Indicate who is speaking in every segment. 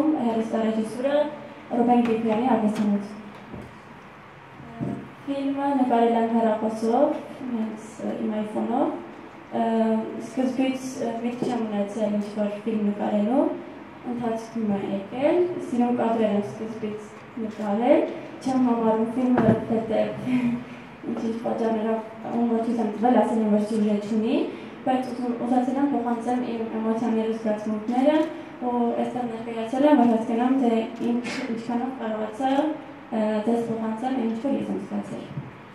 Speaker 1: Յակոբսում, հեռուստարեժիսուրը Ռուբեն Գրիգորյանի արվեստանոց։ Ֆիլմը նկարել եմ հեռախոսով, հենց իմ iPhone-ով։ Սկզբից միտք չեմ ունեցել ինչ-որ ֆիլմ նկարելու, ընթացքում է եկել, սիրուն կադրեր եմ սկզբից նկարել, չեմ համարում ֆիլմը, որովհետև ինչ-ինչ պատճառներով ուղղությունից եմ տվել, ասել եմ, որ սյուժե չունի, բայց ուզեցել եմ փոխանցեմ իմ էմոցիաները, զգացմունքները, ու այստեղ ներկայացել եմ, որ հասկանամ, թե ինչքանով կարողացա ձեզ փոխանցեմ ինչ-որ ես եմ զգացել։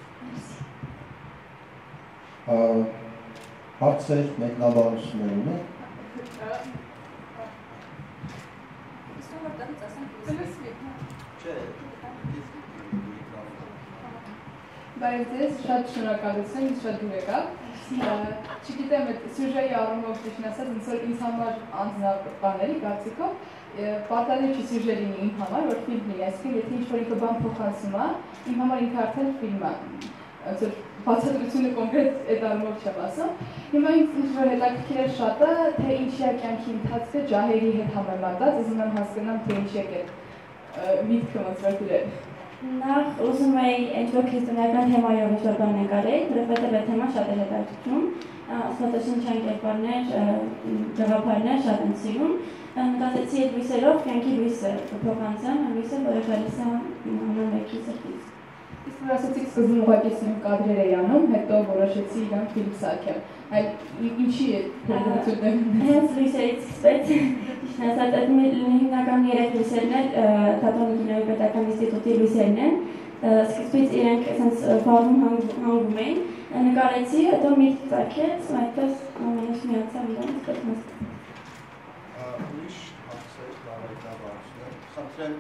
Speaker 2: Հարցեր, մեկնաբանություններ ունեք։
Speaker 3: Բարև ձեզ, շատ շնորհակալություն, ինձ շատ դուր եկավ։ Չգիտեմ, այդ սյուժեի առումով ճիշտ ասած, ինձ համար անձնաբաների կարծիքով պարտադիր չի սյուժե լինի իմ համար, որ ֆիլմ լինի, այսինքն եթե ինչ-որ ինքը բան փոխանցում է, իմ համար ինքը արդեն ֆիլմ է։ Բացատրությունը կոնկրետ այդ առումով չեմ ասում։ Հիմա ինչ-որ հետաքրքիր է շատը, թե ինչի է կյանքի ընթացքը ջահերի հետ համեմատած, ուզում եմ հասկանամ, թե ինչի է միտքը ոնց որ դրել։
Speaker 1: Նախ ուզում էի ինչ-որ քրիստոնեական թեմայով ինչ-որ բան նկարել, որովհետև այդ թեման շատ է հետաքրքրում, աստվածաշնչյան կերպարներ, գաղափարներ շատ եմ սիրում։ Մտածեցի այդ լույսերով կյանքի լույսը փոխանցեմ, լույսը, որը գալիս է ամեն մեկի սրտից։
Speaker 3: Իսկ որ ասացիք սկզբում ուղղակի սիրուն կադրեր էի անում, հետո որոշեցի իրան ֆիլմ սարքել։ Այլ ինչի է փոխանցությունը։
Speaker 1: Հենց լույսերից սկսվեց, ճիշտ ասած, այդ հիմնական 3 լույսերն էլ Թատրոնի կինոյի պետական ինստիտուտի լույսերն են։ Սկզբից իրենք ասենց վառում հանգում էին, նկարեցի, հետո միտք ծագեց, այդպես ամեն ինչ միացավ իրենց պետք
Speaker 2: Ուրիշ հարցեր, բարեկամներ, խնդրեմ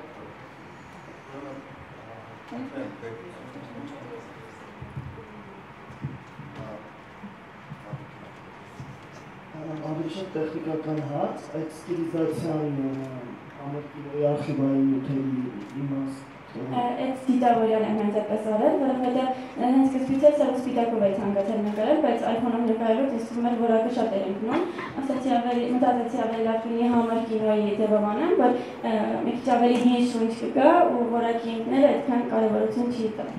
Speaker 4: ավելի շատ տեխնիկական հարց, այդ ստիլիզացիան համար կինոյի արխիվային նյութերի իմաստ։
Speaker 1: Այդ դիտավորյալ եմ հենց այդպես արել, որովհետև հենց սկզբից էլ սև սպիտակով էի ցանկացել նկարել, բայց iPhone-ով նկարելուց ինձ թվում էր որակը շատ էր ընկնում։ Մտածեցի ավելի լավ կինի համար կինոյի ձևով անեմ, որ մի քիչ ավելի հին շունչ կգա ու որակի ընկները այդքան կարևորություն չի տա։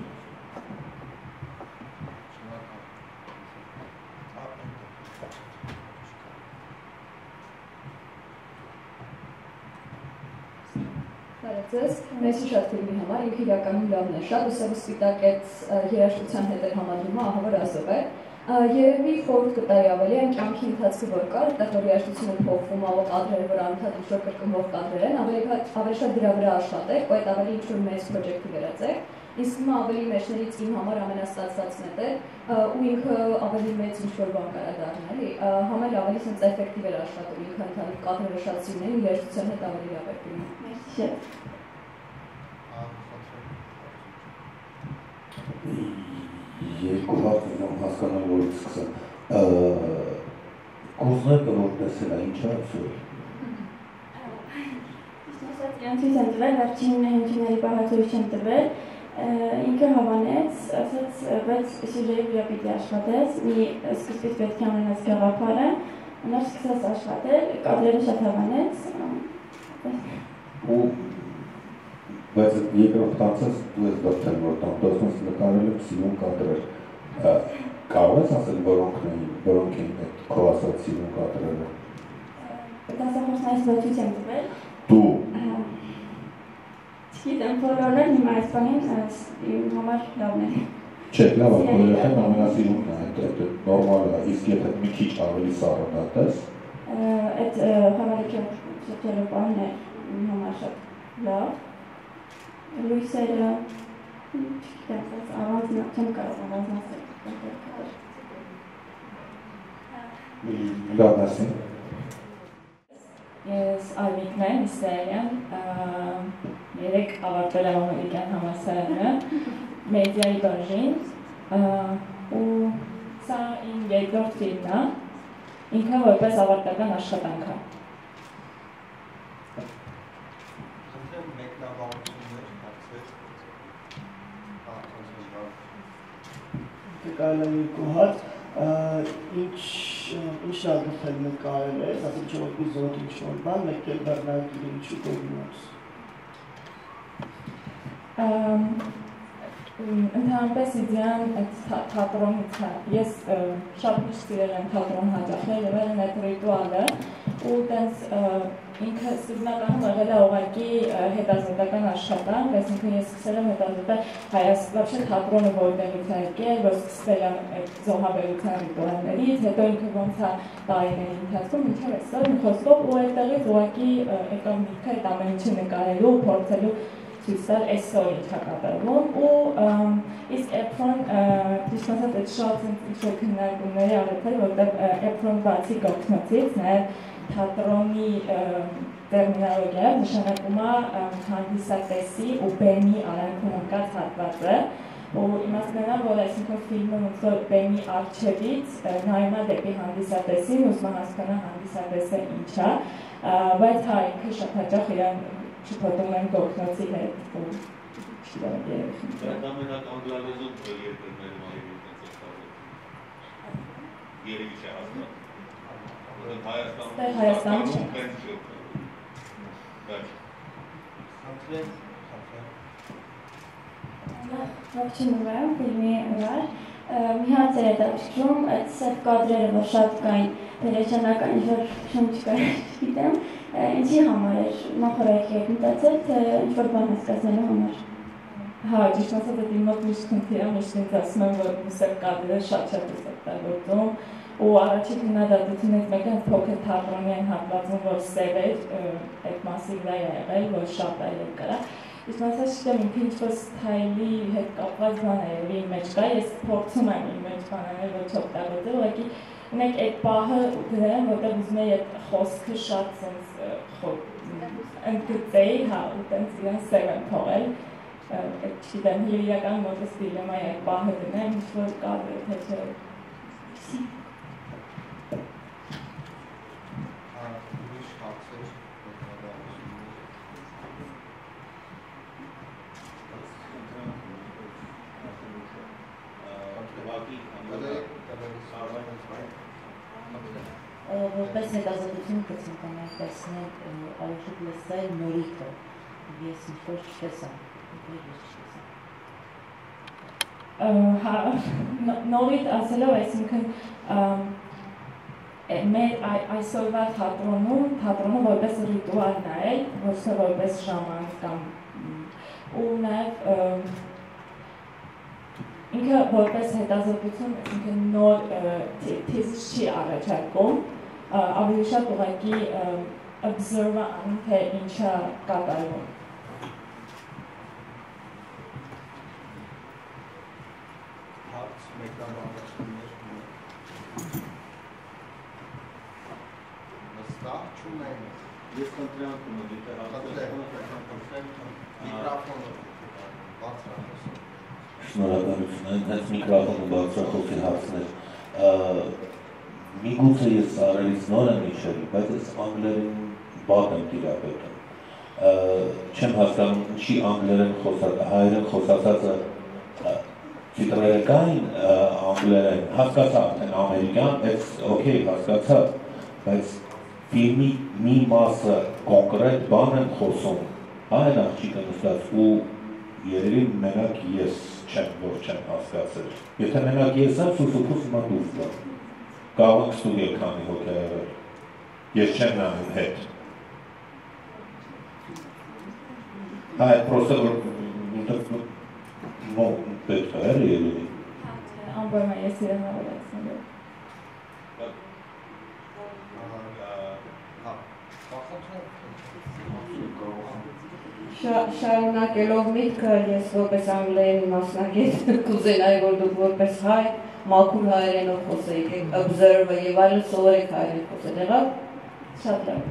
Speaker 3: Մեզ շատ ֆիլմի համար ինքը իրականում լավն է շատ, ու սև սպիտակ այդ երաժշտության հետ էր համադրումը, ահա որ ասով է։ Երևի խորհուրդ կտայի ավելի այն կյանքի ընթացքը որ կար, այդտեղ որ երաժշտությունը փոխվում է, կադրերը որ անընդհատ ինչ-որ կրկնվող կադրեր են, ավելի շատ դրա վրա աշխատեք, ու այդ ավելի ինչ-որ մեծ պրոջեկտի վերածեք։ Իսկ հիմա ավելի մեջներից իմ համար ամենաստացվածն է դեր, ու ինքը ավելի մեծ ինչ-որ բան կարա դառնա, էլի, համ էլ ավելի սենց էֆեկտիվ էր աշխատում, ինքը ընդհանուր կադրերը շատ սիրուն էին, երաժշտության հետ ավելի լավ էր գնում։
Speaker 5: Երկու հարց ուզում հասկանալ, որ սկսեմ։ Կոզնակը որ տեսել է, ինչ է ասել։
Speaker 1: Իրան ցույց եմ տվել, վերջին հնչյունների պահածույց չեմ տվել, ինքը հավանեց, ասաց, բայց սյուժեի վրա պիտի աշխատես, մի սկզբից պետք է ունենաս գաղափարը, նոր սկսես աշխատել, կադրերը շատ հավանեց։
Speaker 5: Բայց երկրորդ հարցս դու ես դարձել, որ տանտոսնս նկարել եմ սիրուն կադրեր։ Կարող ես ասել, որոնք էին այդ քո ասած սիրուն կադրերը։
Speaker 1: Դասախոսներից ոչ ցույց եմ տվել։
Speaker 5: Դու։
Speaker 1: Չգիտեմ, բոլորը հիմա այս բանին իմ համար լավն է։
Speaker 5: Չէ, լավ է, երեխան ամենասիրունն է, այդ նորմալ է, իսկ եթե մի քիչ ավելի սառնատես։
Speaker 1: Այդ հավալիքը շրջելու բանն է իմ համար շատ լավ։ Լույսերը, չգիտեմ, չեմ կարող առանձնացնել։
Speaker 5: Լավ, ասի։
Speaker 6: Ես Արմիկն եմ, Իսրայելյան, 3 ավարտել եմ ամերիկյան համալսարանը, մեդիայի բաժին, ու սա իմ երկրորդ ֆիլմն է, ինքը որպես ավարտական աշխատանք է։
Speaker 4: Կարելի երկու հարց, ինչ ինչ լավը նկարել ես, ասել չէ որ էպիզոդ ինչ-որ բան, մեկ էլ բեռնարկիր ինչու կողմից։
Speaker 6: Ընդհանրապես իդեան այդ թատրոնից է։ Ես շատ միշտ սիրել եմ թատրոն հաճախել, եղել եմ այդ ռիտուալը ու տենց ինքը սկզբնականում եղել է ուղղակի հետազոտական աշխատանք, այսինքն ես սկսել եմ հետազոտել Հայաստանի թատրոնը որտեղից է եկել, որ սկսվել է այդ զոհաբերության ռիտուալներից, հետո ինքը ոնց է տարիների ընթացքում մինչև այսօր մի խոսքով ու այդտեղից ուղղակի եկավ միտքը այդ ամեն ինչը նկարելու, փորձելու ցույց տալ այսօր ինչ է կատարվում ու իսկ Էփրոն ճիշտ ասած այդ շատ ինչ-որ քննարկումների արել, որտեղ Էփրոն բացի գաղտնոցից նաև թատրոնի տերմինոլոգիայով նշանակում է հանդիսատեսի ու բեմի արանքում ընկած հատվածը ու իմաստն է, որ այսինքն ֆիլմը ոնց որ բեմի առջևից նայում է դեպի հանդիսատեսին, ուզում է հասկանալ հանդիսատեսը ինչ է, բայց հա ինքը շատ հաճախ իրան չփոթում են գողնոցի հետ ու չգիտեմ երևի։
Speaker 7: Դա մենակ անգլալեզու երկրներում այլ երևի չէ հասկանում։
Speaker 6: Հայաստանում չէ։
Speaker 1: Ողջունում եմ ֆիլմի համար։ Մի հատ էր հետաքրքրում, այդ սև կադրերը, որ շատ կային, վերջանական ինչ-որ շուն չկար, չգիտեմ, ինչի համար էր, նախորդ եք մտածել, թե ինչ-որ բան հասկացնելու համար։
Speaker 6: Հա, ճիշտ ասած այդ իմ մոտ միշտ խնդիր է, միշտ ինձ ասում եմ, որ սև կադրերը շատ ես օգտագործում ու առաջին քննադատությունից մեկը փոքր թատրոնի են հատվածում, որ սև էր, այդ մասի վրա է եղել, որ շատ այլ կարա։ Իսկ ասած չգիտեմ, ինքը ինչ-որ սթայլի հետ կապված բան է եղել իմ մեջ կա, ես փորձում եմ իմ մեջ բանել, ոչ օգտագործել, ուղղակի ունեք այդ պահը դրեմ, որտեղ ուզում եի այդ խոսքը շատ սենց ընդգծեի, հա, ու տենց իրեն սև եմ թողել, չգիտեմ, իրական մոտս դիլեմայի այդ պահը դնեմ, ինչ-որ կադրը, թե չէ։
Speaker 8: Որպես հետազոտություն կցնկան տեսնել արժեք լսել նորիքը, ես ինչ-որ չտեսամ,
Speaker 6: Հա, նորիտ ասելով, այսինքն մեր այսօրվա թատրոնում, թատրոնը որպես ռիտուալ նայել, ոչ թե որպես ժամանակ կամ ու նաև ինքը որպես հետազոտություն, այսինքն նոր թեզիս չի առաջարկում, ավելի շատ ուղղակի observe անում, թե ինչա կատարվում։
Speaker 2: Հարց մեկնաբանություններ նստավ չունեն։
Speaker 7: Ես խնդրանք ունեմ, եթե
Speaker 2: միկրոֆոնը բարձրացնում։
Speaker 5: Շնորհակալություն, հենց միկրոֆոնը բարձրացողի հարցն էր։ Միգուցե ես արելից նոր եմ իշել, բայց ես անգլերեն բադ եմ տիրապետում։ Չեմ հասկանում, ինչի անգլերեն հայերեն խոսացածը տիտրերը կային անգլերեն, հասկացա արդեն ամերիկյան, այս օքեյ հասկացա, բայց ֆիլմի մի մասը կոնկրետ բան եմ խոսում, այն աղջիկը նստած ու երևի մենակ ես չեմ, որ չեմ հասկացել։ Եթե մենակ ես եմ, սուսուփուս հիմա դուրս գա։ Կարող ենք ստուդիա քանի հոգի եղել։ Ես չեմ նայում հետ։ Այդ պրոստը որ պետք է երևի։
Speaker 6: Ամբողջ ես իրեն ավելացնելու։
Speaker 9: Շարունակելով միտքը, ես որպես անգլերենի մասնագետ կուզենայի, որ դուք որպես հայ մաքուր հայերենով խոսեիք, observe եւ այլն սովորեք հայերեն խոսել, եղավ։
Speaker 6: Շատ լավ։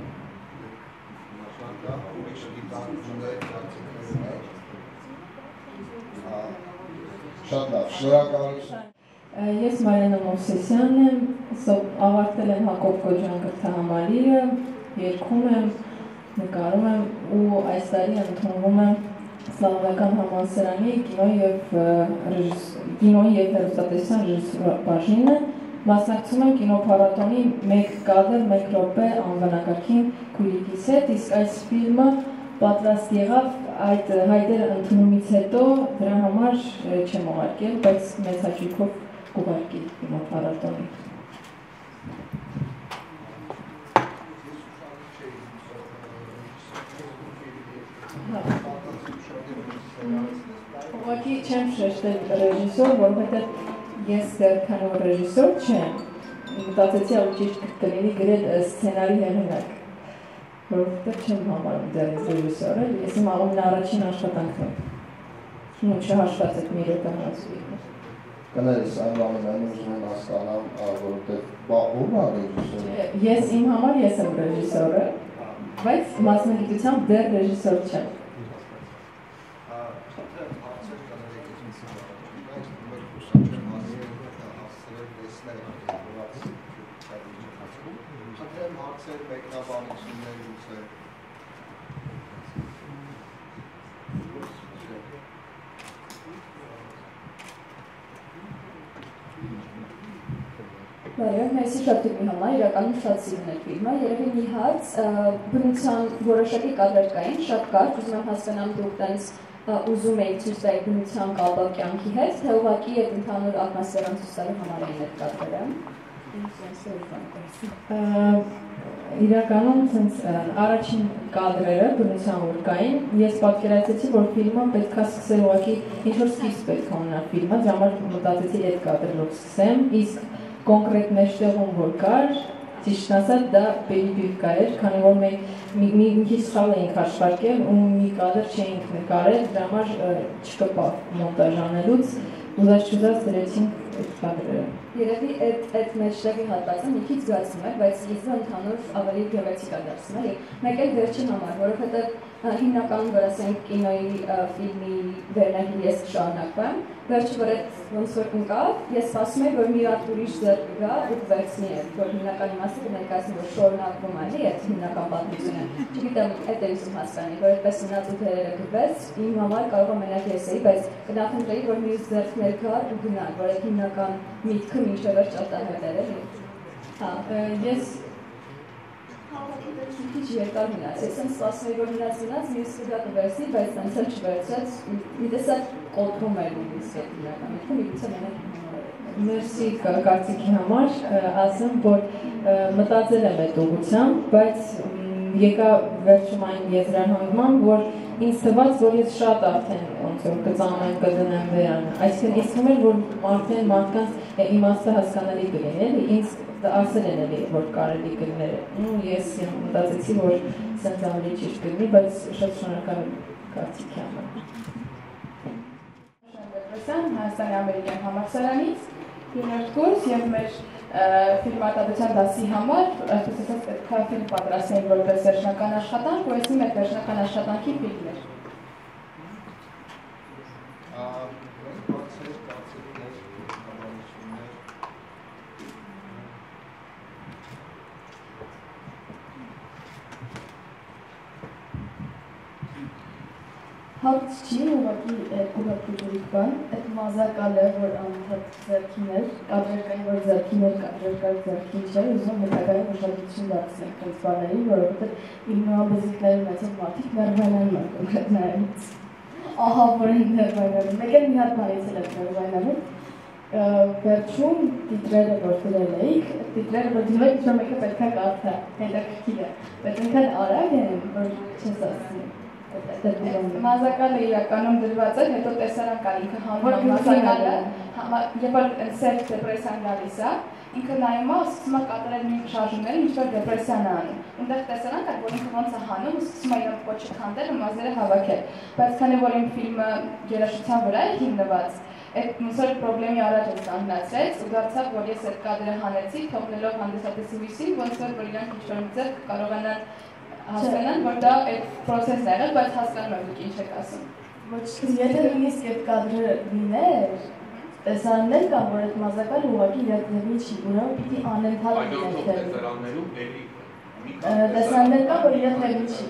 Speaker 2: Շատ լավ, շնորհակալություն։
Speaker 10: Ես Մարիանա Մովսեսյանն եմ, ավարտել եմ Հակոբ Կոջյան գրքահամալիրը, երգում եմ, նկարում եմ ու այս տարի ընդունվում եմ Սլավական համալսարանի կինոյի եւ հեռուստատեսության ռեժիսոր բաժինը, Մասնակցում եմ կինոփառատոնի 1 կադր 1 րոպե անվանակարգին քույրիկիս հետ, իսկ այս ֆիլմը պատրաստ եղավ այդ հայտերը ընդունումից հետո դրա համար չեմ ուղարկել, բայց մեծ հաճույքով կուղարկի կինոփառատոնի։ Ուղղակի չեմ շեշտել ռեժիսոր, որովհետև ես դեռքան ռեժիսոր չեմ, մտածեցի ավելի ճիշտ կլինի գրել սցենարի հեղինակ, որովհետև չեմ համարում դեռ ռեժիսորը, ես իմ առաջին աշխատանքն եմ, ու չհաշված այդ մի րոպե հանածուի։
Speaker 2: Կներես, այնուամենայնիվ ուզում եմ հասկանամ, որովհետև ո՞րն է ռեժիսորը։
Speaker 10: Ես իմ համար ես եմ ռեժիսորը, բայց մասնագիտությամբ դեռ ռեժիսոր չեմ։
Speaker 3: Բարև, մերսի շատ ֆիլմի համար, իրականում շատ սիրուն է ֆիլմը, երևի մի հաց բնության որոշակի կադրեր կային, շատ կարճ, ուզում եմ հասկանամ դուք տենց ուզում եք ցույց տալ բնության կապը կյանքի հետ, թե ուղղակի այդ ընդհանուր ատմոսֆերան ցույց տալու համար էին այդ կադրերը։
Speaker 10: Իրականում առաջին կադրերը բնության որ կային, ես պատկերացրեցի, որ ֆիլմը պետք է սկսել ուղղակի ինչ-որ սկիզբ պետք է ունենա ֆիլմը, դրա համար մտածեցի այդ կադրերով սկսեմ, իսկ կոնկրետ մեջտեղում որ կար, ճիշտն ասած դա պերիբիվկա էր, քանի որ մենք մի քիչ սխալ էինք հաշվարկել ու մի կադր չէինք նկարել, դրա համար չկպավ մոնտաժ անելուց, ուզած-չուզած դրեցինք այդ կադրերը։
Speaker 3: Երևի այդ մեջտեղի հատվածը մի քիչ զգացում է, բայց սկիզբը ընդհանուր ավելի գեղեցիկ է դարձնում, էլի։ Մեկ էլ վերջին համար, որովհետև հիմնականում որ ասենք կինոյի ֆիլմի վերնագիր ես կշարունակվեմ, վերջը որ այդ ոնց որ ընկավ, ես սպասում եմ, որ մի հատ ուրիշ ձեռք գա ու կվերցնի այդ, որ հիմնական իմաստը կներկայացնի, որ շարունակվում է, էլի, այդ հիմնական պատմությունը։ Չգիտեմ, այդ եմ ուզում հասկանալ, որ այդպես մնաց ու թերերը գվեց, իմ համար կարող է մենակ ես էի, բայց կնախընտրեի, որ մյուս ձեռքներ գա ու գնա, որ այդ հիմնական միտքը մինչև վերջ արտահայտել, էլի։ Հա, ես քիչ երկար մնաց, ես եմ սպասում որ մնաց, մյուս կգա կվերցնի, բայց տենց էլ չվերցեց, մի տեսակ կոտրում էր նույնիսկ այդ իրական միտքը, միգուցե մենակ
Speaker 10: Մերսի կարծիքի համար, ասեմ, որ մտածել եմ այդ ուղղությամբ, բայց եկա վերջում այն եզրահանգման, որ ինձ թվաց, որ ես շատ արդեն ոնց որ կծանեմ, կդնեմ վերանը, այսինքն ինձ թվում էր, որ արդեն մարդկանց իմաստը հասկանալի կլիներ, ինձ ասել են էլի, որ կարելի կլիներ, ու ես մտածեցի, որ սենց ավելի ճիշտ կլինի, բայց շատ շնորհակալ եմ կարծիքի համար։
Speaker 11: Հայաստանի ամերիկյան համալսարանից հյուրերտ կուրս և մեր ֆիլմարտադրության դասի համար այսպես ասած պետք է ֆիլմ պատրաստեինք որպես վերջնական աշխատանք ու այսինքն այդ վերջնական աշխատանքի ֆիլմն էր։
Speaker 12: Հարց չի, ուղղակի կուղարկուտուրիկ բան, այդ մազակալը, որ անընդհատ ձեռքին էր, կադրեր կային, որ ձեռքին էր, կադրեր կար ձեռքին չէր, ուզում հետագային ուշադրություն դարձնենք այս բաներին, որովհետև իր նոաբեզիկների ունեցող մարդիկ ներվայնանում են կոնկրետ նայելուց։ Ահա, որ են ներվայնանում, մեկ էլ մի հատ բանից էլ եք ներվայնանում, վերջում տիտրերը որ դրել էիք, տիտրերը որ դրել եք, մեկը պետք է կարդա, հետաքրքիր է, բայց ինքան արագ են, որ չես ասում։
Speaker 11: Մազակալը իրականում դրված էր, հետո տեսարան կար ինքը հանվում մազակալը, երբ որ սև դեպրեսիան գալիս է, ինքը նայում է, սկսում է կատարել նույն շարժումները, ինչ-որ դեպրեսիան է անում։ Ունդեղ տեսարան կար, որ ինքը ոնց է հանում ու սկսում է իրան պոչը քանդել ու մազերը հավաքել։ Բայց քանի որ իմ ֆիլմը երաժշտության վրա է հիմնված, այդ ոնց որ պրոբլեմի առաջ ես կանգնացրեց ու դարձավ, որ ես այդ կադրը հանեցի, թողնելով հանդիսատեսի հույսին, ոնց որ իրանք ինչ-որ ձեռք կարողանան հասկանան, որ դա այդ պրոսեսն է եղել, բայց հասկանում եմ դուք ինչ եք ասում։
Speaker 12: Ոչ, եթե նույնիսկ այդ կադրը լիներ, տեսարաններ կան, որ այդ մազակալը ուղղակի իրակնևի չի, ուրեմն պիտի անընդհատ տեսարաններ կան, որ իրակնևի չի,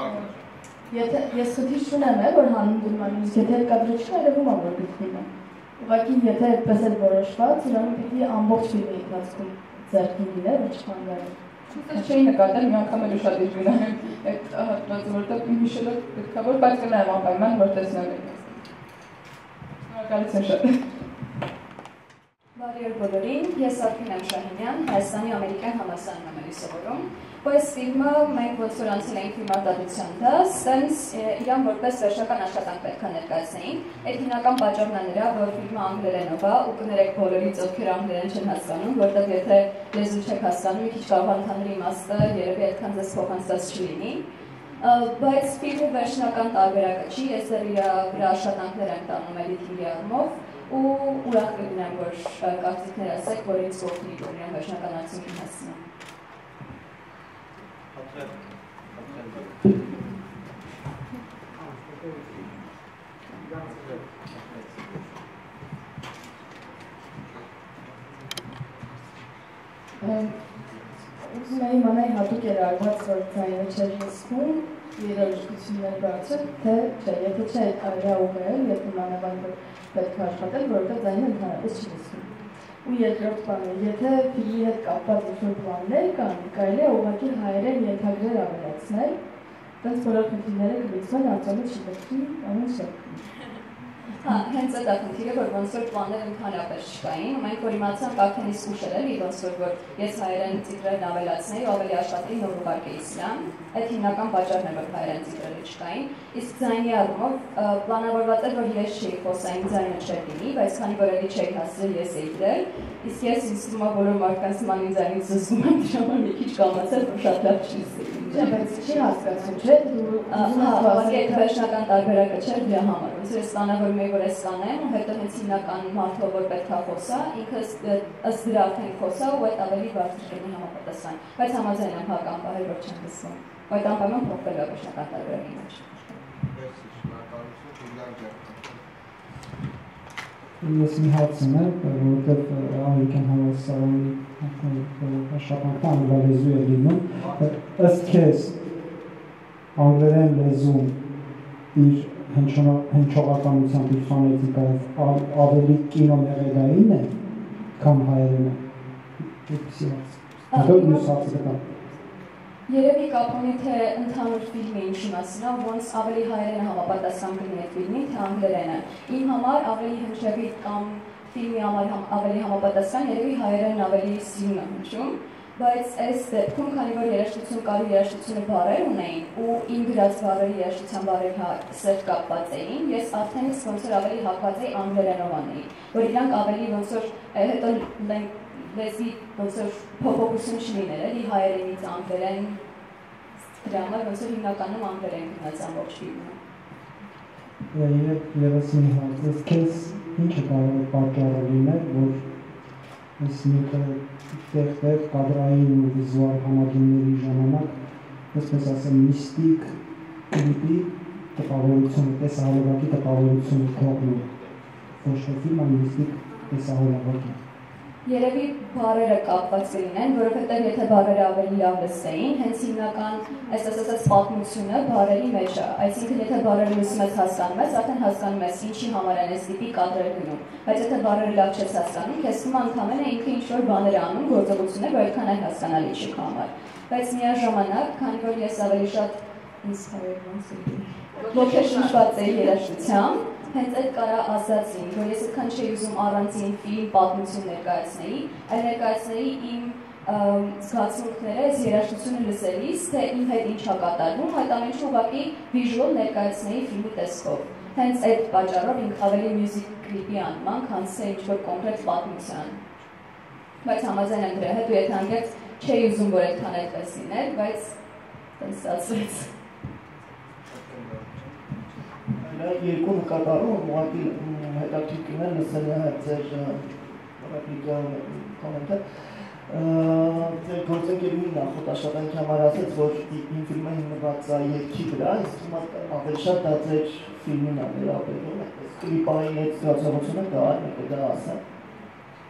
Speaker 12: եթե ես խնդիր չունեմ, որ հանուն դուրում եմ, իսկ եթե այդ կադրը չի, երևում է, որ գտնվում է։ ուղղակի եթե այդպես էր որոշված, ուրեմն պիտի ամբողջ ֆիլմի ընթացքում ձեռքին լիներ, ոչ խանգարել։
Speaker 11: Ես չէի նկատել, մի անգամ էլ ուշադիր գնայեմ այդ հատվածը, որտեղ հիշելով պետք է որ, բայց կնայեմ անպայման, որ տեսնել եք։ Շնորհակալություն շատ։
Speaker 3: Բարի օր բոլորին, ես Արփին Ամշահինյան, Հայաստանի ամերիկյան համալսարանում եմ սովորում։ Այս ֆիլմը մենք ոնց որ անցել էինք ֆիլմարտադրության դաս, տենց իրան որպես վերջնական աշխատանք պետք է ներկայացնեինք։ Այդ հիմնական պատճառն է նրա, որ ֆիլմը անգլերենով է ու կներեք բոլորից ովքեր անգլերեն չեն հասկանում, որտեղ եթե լեզու չեք հասկանում, մի քիչ կարող ընդհանուր իմաստը երևի այդքան ձեզ փոխանցած չլինի։ Բայց ֆիլմի վերջնական տարբերակը չի, ես դեռ իր վրա աշխատանքներ եմ տանում էդիթինգի առումով ու ուրախ կլինեմ, որ կարծիքներ ասեք, որ ինձ կօգնի, որ իրան վերջնական արդյունքին հասնեմ։
Speaker 12: Ուզում էի իմանալ հատուկ էր արված, որ ձայնը չէր լսվում, երաժշտություններ բացել, թե չէ, եթե չէ կարելի է ուղղել, եթե մանավանդ որ պետք է աշխատել, որովհետև ձայնը ընդհանրապես չի լսվում։ Ու երկրորդ բանը, եթե ֆիլմի հետ կապված ինչ-որ պլաններ կան, կարելի է ուղղակի հայերեն ենթագրեր ավելացնել, տենց բոլոր խնդիրները կլուծվեն, անցյալը չի պետքի, ամեն չէ։
Speaker 3: Հենց այդ խնդիրը, որ ոնց որ պլաններ ընդհանրապես չկային, մենք որ իմացանք արդեն իսկ ուշ էր, ոնց որ ես հայերեն տիտրերն ավելացնեի ու ավելի աշխատեի նոր ուղարկեի սրան, այդ հիմնական պատճառն է, որ հայերեն տիտրերը չկային, իսկ ձայնի առումով պլանավորված էր, որ ես չէի խոսային ձայնը չէր լինի, բայց քանի որ էլի չէի հասցրել, ես էի դրել, իսկ ես ինձ թվում է բոլոր մարդկանց նման ինձ ձայնից զզվում եմ, դրա համար մի քիչ կամացել, որ շատ լավ չի լսել։
Speaker 12: Չէ, բայց չի հասկացում, չէ՞, դու
Speaker 3: այդ վերջնական տարբերակը չէր դրա համար, ոնց որ ստանավորում էի, որ ես կանեմ, ու հետո հենց հիմնական մարդով, որ պետք է խոսա, ինքը ըստ դրա արդեն խոսա ու այդ ավելի բարձր կլինի համապատասխան, բայց համաձայն եմ հական պահել, որ չեմ լսվում, ու այդ անպայման փոխվել է վերջնական տարբերակի մեջ։
Speaker 13: Ես մի հարց ունեմ, որովհետև ամերիկյան համալսարանի աշխատանքը անգլերենի է լինում, ըստ քեզ անգլերեն լեզուն իր հնչողականությամբ իր ֆոնետիկայով ավելի կինոմեղեդային է, քան հայերենը։
Speaker 3: Երևի կապ ունի, թե ընդհանուր ֆիլմը ինչի մասին է, ոնց ավելի հայերենը համապատասխան կլինի այդ ֆիլմին, թե անգլերենը։ Իմ համար ավելի հնչեղի կամ ֆիլմի համար ավելի համապատասխան, երևի հայերենն ավելի սիրուն է հնչում, բայց այս դեպքում, քանի որ երաժշտություն կար ու երաժշտությունը բառեր ունեին ու իմ գրած բառերի երաժշտության բառերի սերտ կապված էին, ես արդեն ոնց որ ավելի հակված էի անգլերենով անեի, որ իրանք ավելի ոնց որ հետո լեզվի ոնց որ փոփոխություն չլիներ, էլի հայերենից անգլերեն, դրա համար ոնց որ հիմնականում անգլերեն գնաց ամբողջ ֆիլմը։
Speaker 13: Եվս մի հարց, քեզ ինչը կարող է պատճառը լինել, որ այս նյութը տեղ-տեղ կադրային ու վիզուալ համադրումների ժամանակ, այսպես ասեմ, միստիկ կլիպի տպավորությունը, տեսահոլովակի տպավորությունը թողնում, ոչ թե ֆիլմը միստիկ տեսահոլովակի։
Speaker 3: Երևի բառերը կապված կլինեն, որովհետև եթե բառերը ավելի լավ լսեին, հենց հիմնական այսպես ասած պատմությունը բառերի մեջ է, այսինքն եթե բառերը լսում ես հասկանում ես, արդեն հասկանում ես ինչի համար են այս տիպի կադրեր գնում, բայց եթե բառերը լավ չես հասկանում, քեզ թվում է ընդհանրապես ինքը ինչ-որ բաներ անում, գործողություններ, որ այդքան այն հասկանալի չի քո համար։ Բայց միաժամանակ, քանի որ ես ավելի շատ ոգեշնչված էի երաժշտությամբ, հենց այդ կարա ասացին, որ ես այդքան չէի ուզում առանցին ֆիլմ պատմություն ներկայացնեի, այլ ներկայացնեի իմ զգացմունքները, այս երաժշտությունը լսելիս, թե իմ հետ ինչ է կատարվում, այդ ամեն ինչ ուղղակի վիժուալ ներկայացնեի ֆիլմի տեսքով։ Հենց այդ պատճառով ինքը ավելի մյուզիկ կլիպի անման, քան թե ինչ-որ կոնկրետ պատմության։ Բայց համաձայն եմ դրա հետ, ու եթե անգամ չէի ուզում, որ այդքան այդպես լիներ, բայց տենց ստացվեց։
Speaker 4: Երկու նկատառում ուղղակի հետաքրքիր կլիներ լսել ձեր ռեպլիկա կոմենտը։ Ձեր գործընկերուհին նախորդ աշխատանքի համար ասաց, որ իմ ֆիլմը հիմնված է երգի վրա, իսկ հիմա ավելի շատ դա ձեր ֆիլմին է վերաբերում, այդպես կլիպային այդ զգացողությունը կա, մեկը դա ասա։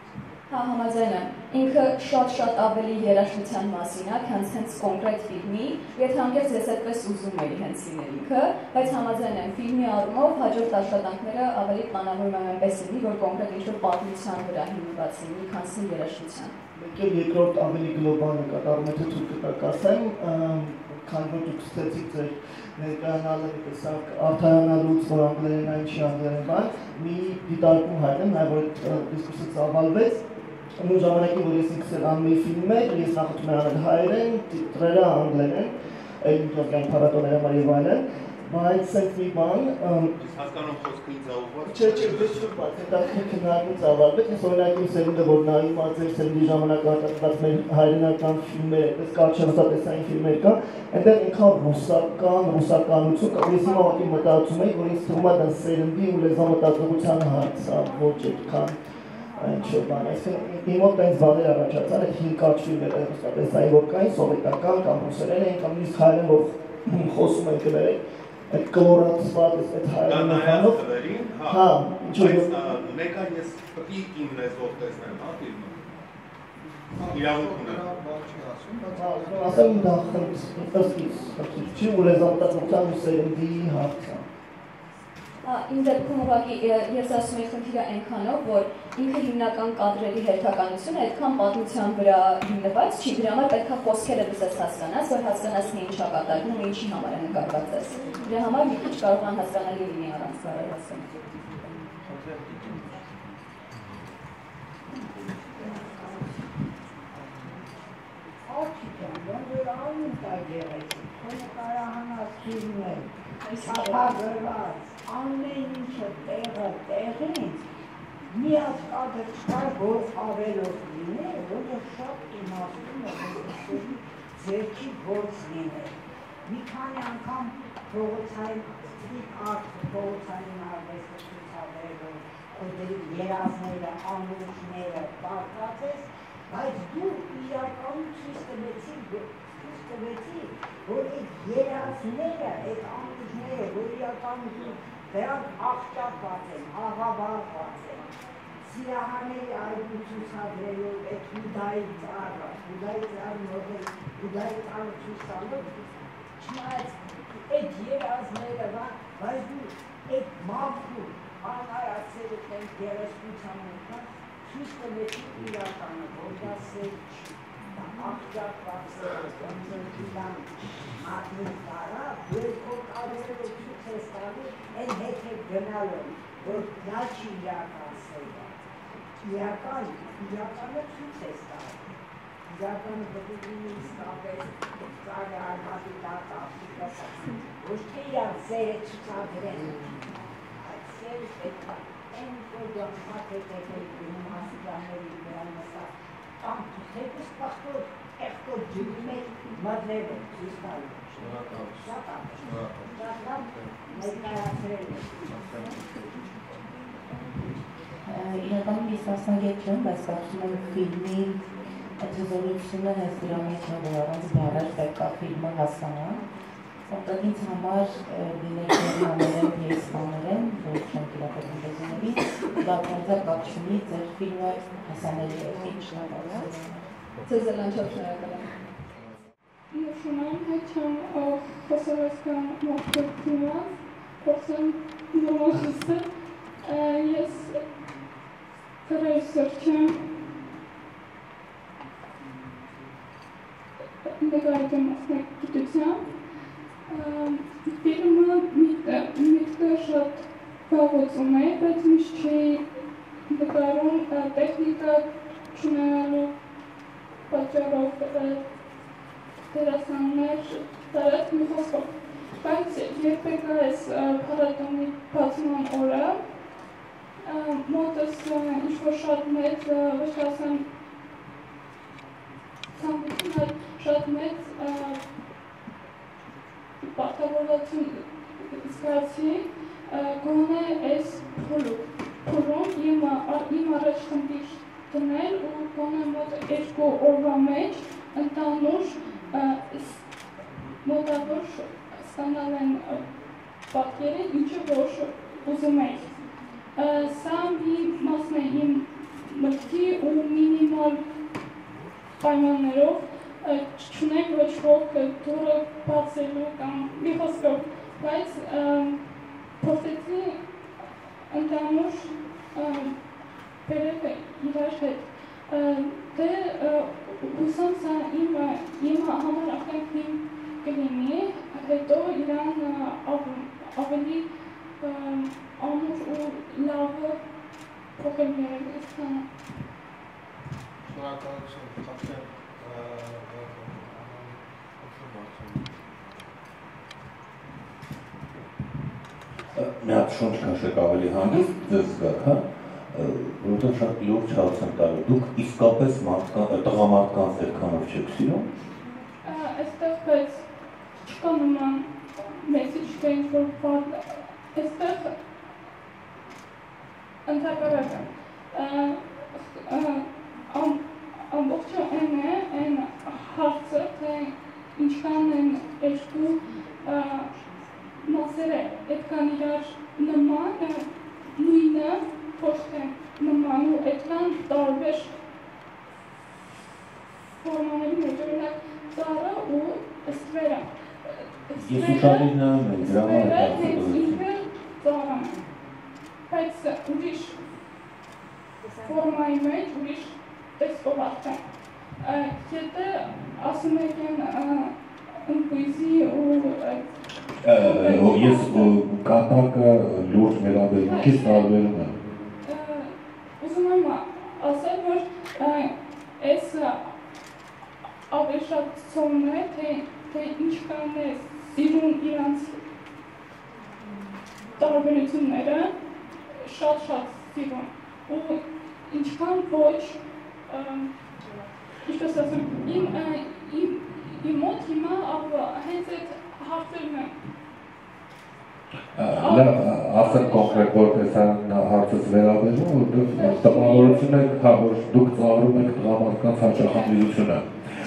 Speaker 3: Հա, համաձայն եմ։ Ինքը շատ ավելի երաժշտության մասին է, քան հենց կոնկրետ ֆիլմի, եթե անգամ ես այդպես ուզում էի հենց լինել ինքը, բայց համաձայն եմ, ֆիլմի առումով հաջորդ աշխատանքները ավելի պլանավորում եմ այնպես լինի, որ կոնկրետ ինչ-որ պատմության վրա հիմնված լինի, քան երաժշտության։
Speaker 4: Մեկ էլ երկրորդ ավելի գլոբալ նկատառում է թե ցույց կասեմ, քանի որ դուք ստացիք ձեր ներկայանալը մի տեսակ արդարանալուց, որ անգլերեն այն չի անգլերեն բան, մի դիտարկում հայտնեմ, նաև որ դիսկուրսը ծավալվեց, նույն ժամանակին, որ ես ինքս էլ անում էի ֆիլմեր, ես նախատում եմ անել հայերեն, տիտրերը անգլերեն, այլ փառատոները համար եւ այլն, բայց սենց մի բան
Speaker 7: հասկանում խոսքը ինձ ուղղված
Speaker 4: չէ, դες չէ, բայց հետաքրքիր քննարկում ծավալվեց, ես օրինակ իմ սերունդը, որ նայում ածեր սերունդի ժամանակ արտադրված մեր հայրենական ֆիլմեր, այդպես կարճահասատեսային ֆիլմեր կա, այնտեղ ինքան ռուսականություն կա, ես հիմա ուղղակի մտածում եի, որ ինձ թվում է դա սերունդի ու լեզվամտածողության հարց է, ոչ այդքան ինչ-որ բան, այսինքն իմ մոտ տենց բաներ առաջացան, այդ հին կարճ ֆիլմերը ռուսատեսային որ կային, սովետական կամ ռուսերեն էին, կամ նույնիսկ հայերեն, որ խոսում են գրել, այդ կլորացված, այդ հայերեն նոխանով, հա,
Speaker 7: բայց մեկը ես պտի իմ լեզվով տեսնեմ, հա, ֆիլմը, իրավունք ունեմ,
Speaker 4: ասեմ դա ըստիս, չի ու լեզվամտածողության ու սերնդի հարց է։
Speaker 3: Իմ դեպքում ուղղակի ես ասում եմ խնդիրը այնքանով, որ ինքը հիմնական կադրերի հերթականությունը այդքան պատմության վրա հիմնված չի, դրա համար պետք է խոսքերը լսես հասկանաս, որ հասկանաս թե ինչ է կատարվում ու ինչի համար է նկարված ես։ Դրա համար մի քիչ կարող են հասկանալի լինի առանց բառեր ասեմ։
Speaker 14: Ամեն ինչը տեղին, միած կադր չկար, որ ավելով լիներ, որը շատ իմաստում է, որ ձերքի գործ լիներ։ Մի քանի անգամ փողոցային արվեստը ցուցաբերել, որ երազները, անուրջները պարտած ես, բայց դու իրականում ցույց տվեցի, որ այդ երազները, այդ անուրջները, որ իրականում դրանք աղճատված են, աղավաղված են, սիրահարների այգու ցուցադրելով այդ Հուդայի ծառը, Հուդայի ծառը ցույց տալով, չնայած այդ երազները, բայց դու այդ մաքուր անհարացել են գերեզգության մոտ, ցույց տվեցի իրականը, որ դա սեր չի, դա աղճատված է, մատնի տարա, երկով կարևորը ցույց ես տալու, են հետ գնալը, որ դա չի իրական սերը, իրականը ցույց ես տալու, իրականը պետք է իսկապես ծառը արմատի տակ ապիկասացի, ոչ թե իրար սերը ցուցադրեն, այդ սերը պետք է են որ դոքմատ է գնում հասիկաների վրան նստած, կամ հետս պախտոր, էխտոր ջիլում է մատներ է, ցույց տալու,
Speaker 8: Իրականում ես մասնագետ չեմ, բայց կարծում եմ ֆիլմի այդ հզորությունը հենց դրա մեջ է, որ առանց բառեր պետք է ֆիլմը հասկանան։ Որտեղ ինձ համար լինելների համերեն ես բաներեն, որ չեմ տիրապետում լեզուների, դա քանզա կապ չունի, ձեր ֆիլմը հասանելի է, ինչ շնորհակալ։
Speaker 3: Ձեզ էլ անչափ շնորհակալ եմ։
Speaker 15: Նշանամ հեչամ խոսարասկան մոքրտինած, փորձեմ նորմալ խոսել, ես ռեժիսոր չեմ, նկարիչ մասնագիտությամբ, ֆիլմը միտքը շատ բաղոծում է, բայց միշտ չի նկարում տեխնիկա չունենալու պատճառով դերասաններ տարած մի խոսքով, բայց երբեք այս փառատոնի բացման օրը մոտս ինչ-որ շատ մեծ, ոչ թե ասեմ ցանկություն, այլ շատ մեծ պարտավորություն զգացի, գոնե այս փուլում իմ առաջ խնդիր դնել ու գոնե մոտ 2 օրվա մեջ ընդանուր մոտավոր ստանալ են պատկերը, ինչը որ ուզում էի։ Սա մի մասն է իմ մտքի ու մինիմալ պայմաններով չունենք ոչ ոք դուրը բացելու կամ մի խոսքով, բայց փորձեցի ընդհանուր բերել իրար հետ։ Դե ուսամ սա իմ համար ակտիվ կլինի, հետո իրան ավելի ամուր ու լավը փոխել ներկայացան։
Speaker 2: Շնորհակալություն, խնդրեմ
Speaker 5: մի հատ շունչ քաշեք ավելի հանգիստ ձեզ զգաք, հա, որովհետև շատ լուրջ հարց եմ տալու, դուք իսկապես տղամարդկանց այդքանով չեք սիրում։
Speaker 15: Այստեղ բայց չկա նման մեսեջ, թե ինչ-որ բան, այստեղ ընդհակառակը ամբողջը այն հարցը, թե ինչքան են երկու մասերը այդքան իրար նման, նույնը ոչ թե նման ու այդքան տարբեր ֆորմաների մեջ, օրինակ ծառը ու ստվերը։
Speaker 5: Ես ուշադիր նայում եմ, դրա համար
Speaker 15: հենց ինքը ծառան է, բայց ուրիշ ֆորմայի մեջ, ուրիշ տեսքով արդեն։ Եթե ասում եք են ընկույզի ու
Speaker 5: ես կատակը լուրջ վերաբերմունքից տարբերում եմ։
Speaker 15: Ուզում եմ ասել, որ այս ավելի շատ ցոմն է, թե ինչքան է սիրուն իրանց տարբերությունները, շատ սիրուն, ու ինչքան ոչ, ինչպես ասեմ, իմ մոտ հիմա հենց այդ հարցերն են։
Speaker 5: Լավ, ասեմ կոնկրետ որպես հարցս վերաբերում, որտեղ տպավորություն եք, որ դուք ծաղրում եք տղամարդկանց հաճախանդիրությունը։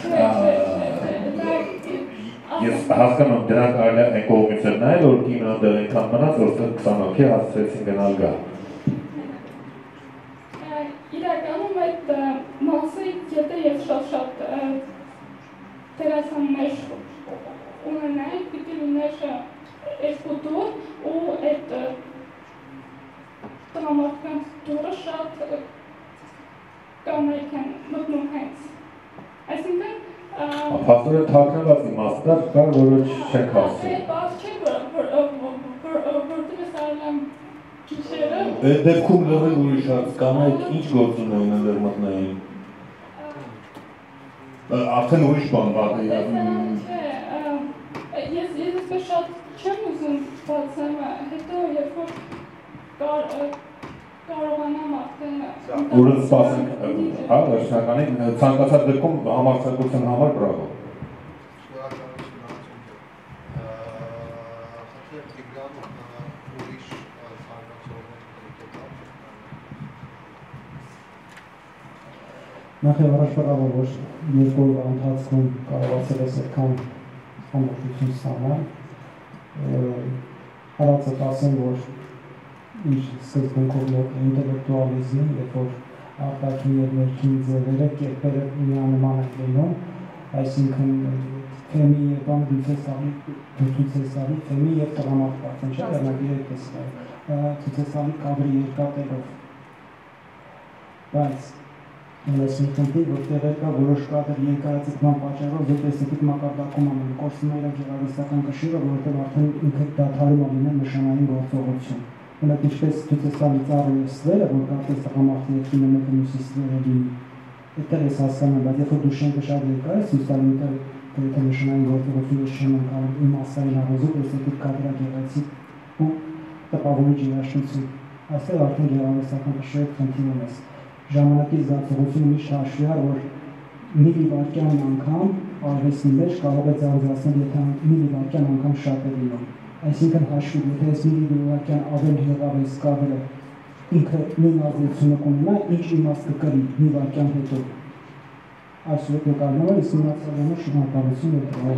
Speaker 5: Ես հասկանում դրանք այլ այն կողմից էր նայել, որ կինոն դեռ այնքան մնաց, որ 20 հոգի հասցրեցին գնալ գալ։
Speaker 15: Իրականում այդ մասը, եթե ես շատ դերասաններ ունենայի, պիտի լիներ երկու դուր ու այդ տղամարդկանց դուրը շատ կանայք են մտնում հենց։ Այսինքն
Speaker 5: Փաստորեն թաքնված իմաստներ կար, որը չեք հասցրել։
Speaker 15: Բաց չէ, որտեղ ես արել եմ գիշերը։
Speaker 5: Այդ դեպքում լրիվ ուրիշ հարց, կանայք ինչ գործ ունեին ընդեր մտնային։ Արդեն ուրիշ բան բաղի։
Speaker 15: Ես այսպես շատ չեմ ուզում բացեմ, հետո երբ որ կարողանամ արդեն
Speaker 5: Որը սպասենք, հա, վերջնականին ցանկացած դեպքում համարձակության համար բրավո։
Speaker 13: Նախ եւ առաջ բրավո, որ երկու օրվա ընթացքում կարողացել ես այդքան համոզություն ստանալ։ Հարացը ասեմ, որ իր սկզբունքով նոր ինտելեկտուալիզմի, երբ որ արտաքին եւ ներքին ձևերը, կերպերը միանման են լինում, այսինքն թեմի եւ բան ցուցեսալի թեմի եւ տղամարդկացն չէ, վերնագիրը տեսնել, ցուցեսալի կադրի երկաթերով։ Բայց ես մի խնդիր, որ տեղեր կա որոշ կադր երկարաձգման պատճառով դուք էսթետիկ մակարդակում անում, կորցնում է իր գեղարվեստական կշիռը, որովհետև արդեն ինքը դադարում է լինել նշանային գործողություն։ Օրինակ ինչպես ցուցեսալի ծառը եւ ստվերը, որ կարծես տղամարդի եւ կինը մեկը մյուսի ստվերը լինի։ Այդտեղ ես հասկանում, բայց երբ որ դու շենքը շատ երկար ես, ցույց տալու թե նշանային գործողությունը չեմ անցնում, իմ ասային առոզով էսթետիկ կադրագեղեցիկ ու տպավորիչ երաժշտություն։ Այստեղ արդեն գեղարվեստական կշիռը խնդիր ունես։ Ժամանակի զգացողությունը միշտ հաշվի առ, որ միլիվարկյան անգամ արվեստի մեջ կարող է ձանձրացնել, եթե միլիվարկյան անգամ շատ է լինում։ Այսինքն հաշվի, եթե ես միլիվարկյան ավել եղավես կադրը ինքը նույն ազդեցությունը կունենա, ինչ իմաստ կկրի մի վարկյան հետո։ Այսօր նկարվում է, իսկ մնացածը շնորհակալություն եւ տղա։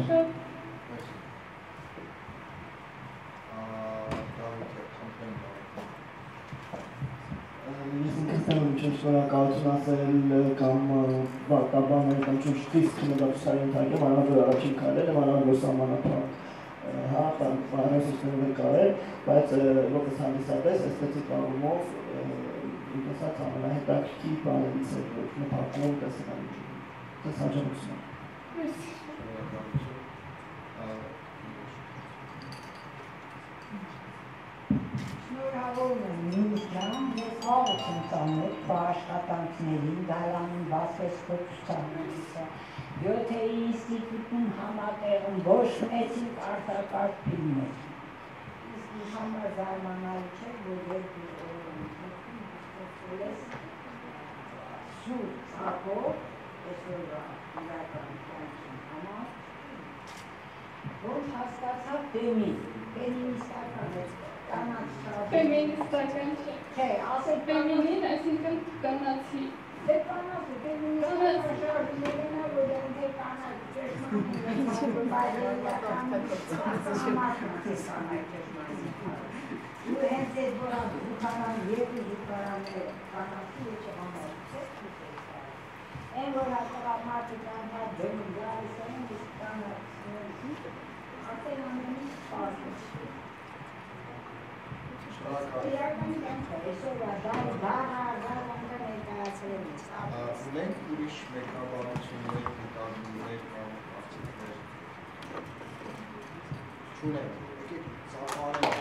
Speaker 4: Ես ինքս Ստանում ինչ շնորհակալություն ասել կամ վարտաբանել կամ ինչ խիստ քննադատության ենթարկեմ, անհամբեր առաջին քայլերը, անհամբեր սահմանափակ հարաբերություններ կարել, բայց որպես հանդիսատես էսթետիկ առումով ինքս ամենահետաքրքիր բաներից է, որ նպատակում տեսնեմ դες հաջողություն։
Speaker 14: Շնորհավոր եմ Նուրի ջան, ես հավաք եմ տանել աշխատանքներին, դալանում վասես խոցուցանելիս, 7 ինստիտուտում համատեղում ոչ մեծիկ արտակարգ ֆիլմեր։ Իսկ ինձ համար զարմանալի չէ, որ երբ ես սուրբ ցակով, այսօրվա իրական կյանքի համար, որ հասկացա ֆեմինիստական է, կանաչ շատ։
Speaker 11: Ֆեմինիստական չէ։
Speaker 14: Չէ, ասել
Speaker 11: ֆեմինին, այսինքն կանացի։
Speaker 14: Դե կանացի, ֆեմինիստական շարժումներն է, որ դե կանաչ ու հենց այդ որ զուգարան երկու զուգարանները կանացի է չհամարում են որ հատողամարտի կանհա դեմ գալիս են իսկ կանացի արդեն ամենի սպասում իրական կյանքը այսօր դարվանքը ներկայացրել ես
Speaker 2: ունենք ուրիշ մեկնաբանություններ, հետագիրներ կամ արդյունքներ չունենք, եկեք ծախարենք